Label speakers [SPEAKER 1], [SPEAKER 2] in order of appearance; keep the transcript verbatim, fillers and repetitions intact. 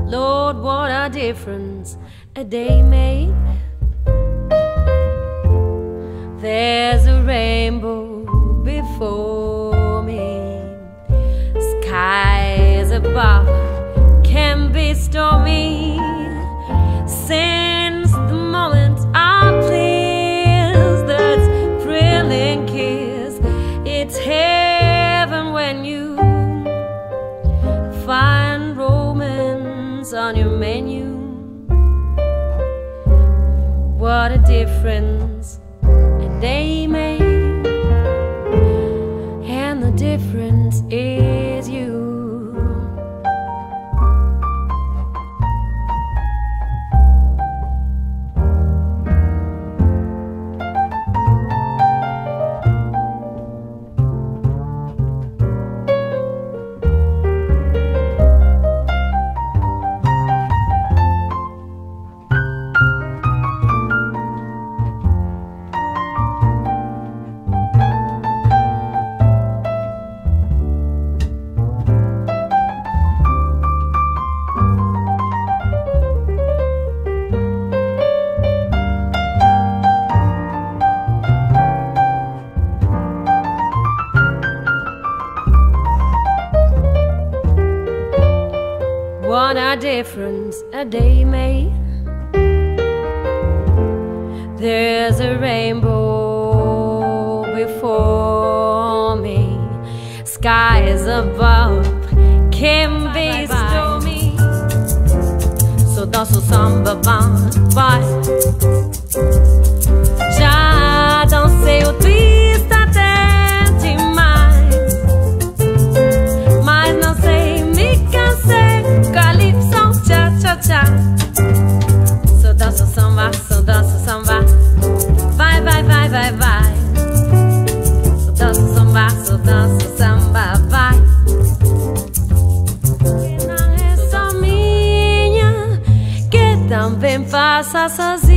[SPEAKER 1] Lord, what a difference a day made. There's a rainbow before me, skies above can be stormy. Since the moment I please that thrilling kiss, it's heaven when you find romance on your menu. What a difference a day made, and the difference is you. What a difference a day made. There's a rainbow before me, skies above can be stormy. So danse au samba, vai. Já dancei o twist até demais, mas não sei, me cansei. Calypso, tcha tcha tcha. So dança o samba, so dança o samba, vai vai vai vai vai. So dança o samba, so dança o samba, vai. Que não é só minha, que também passa sozinha.